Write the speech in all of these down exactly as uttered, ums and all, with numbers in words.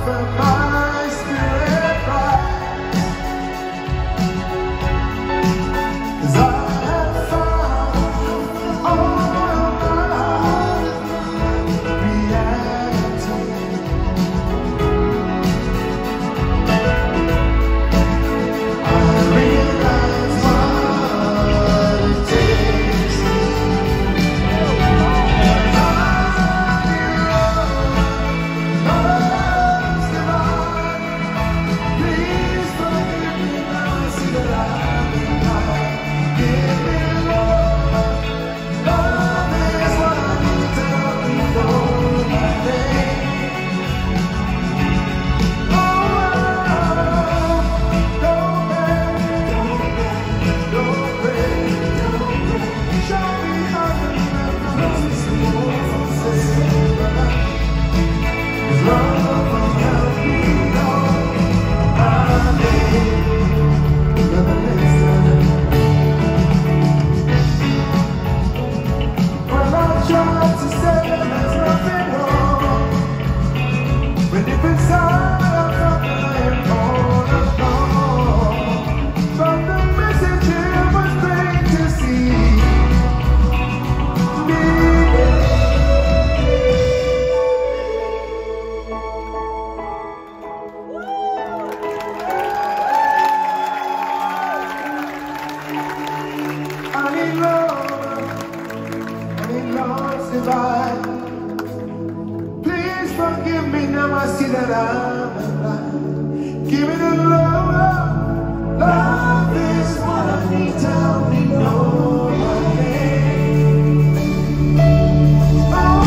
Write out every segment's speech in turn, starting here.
Please forgive me now, I see that I'm blind. Give me the love. Love is what I need. Tell me no my name. Oh,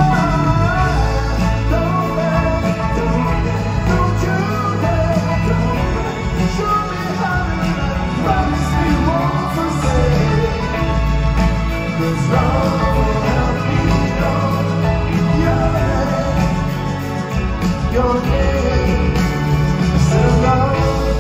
don't dare, don't dare, don't you dare, don't dare. Show me how to love. Promise me you won't forsake. 'Cause love will help me know your name, your name. So love.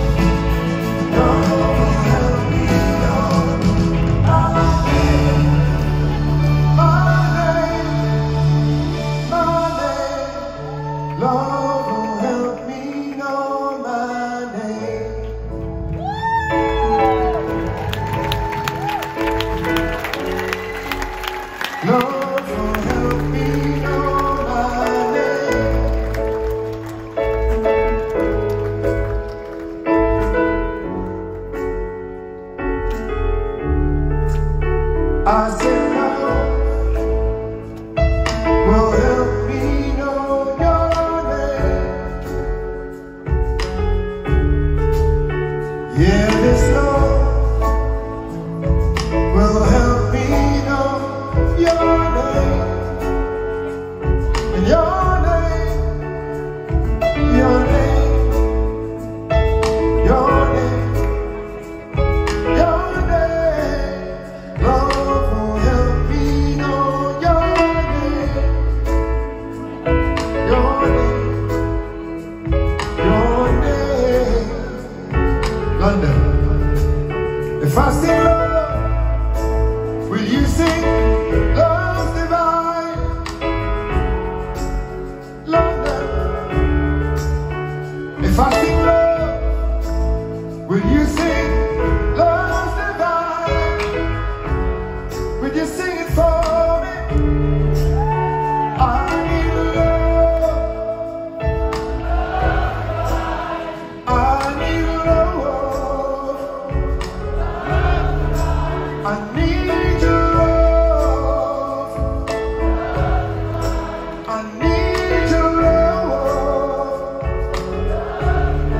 I said love will help me know your name. Yeah, this love will help me know your name. And your name, your name, your name, your name. Love will help me know your name, your name, your name. London. If I sing love, will you sing love's divine? London. If I sing love, will you sing love's divine? Will you sing it for me? I need love. I need love. I need your love. I need your love.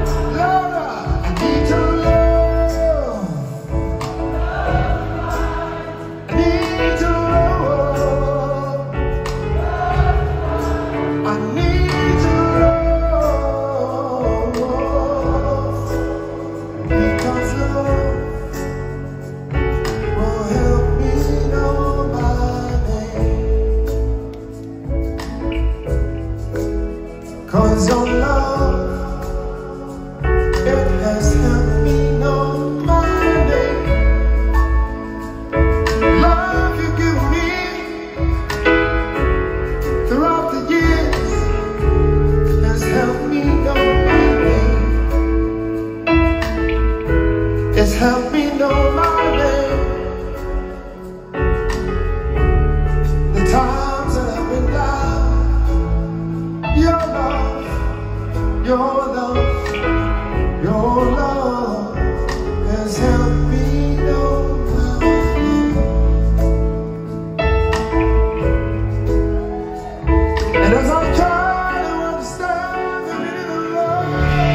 Your love, your love has helped me know my name. And as I'm trying to understand the meaning of love,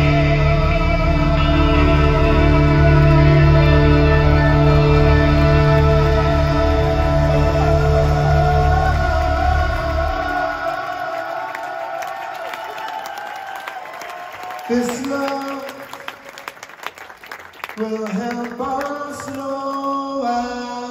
this love will help us know why.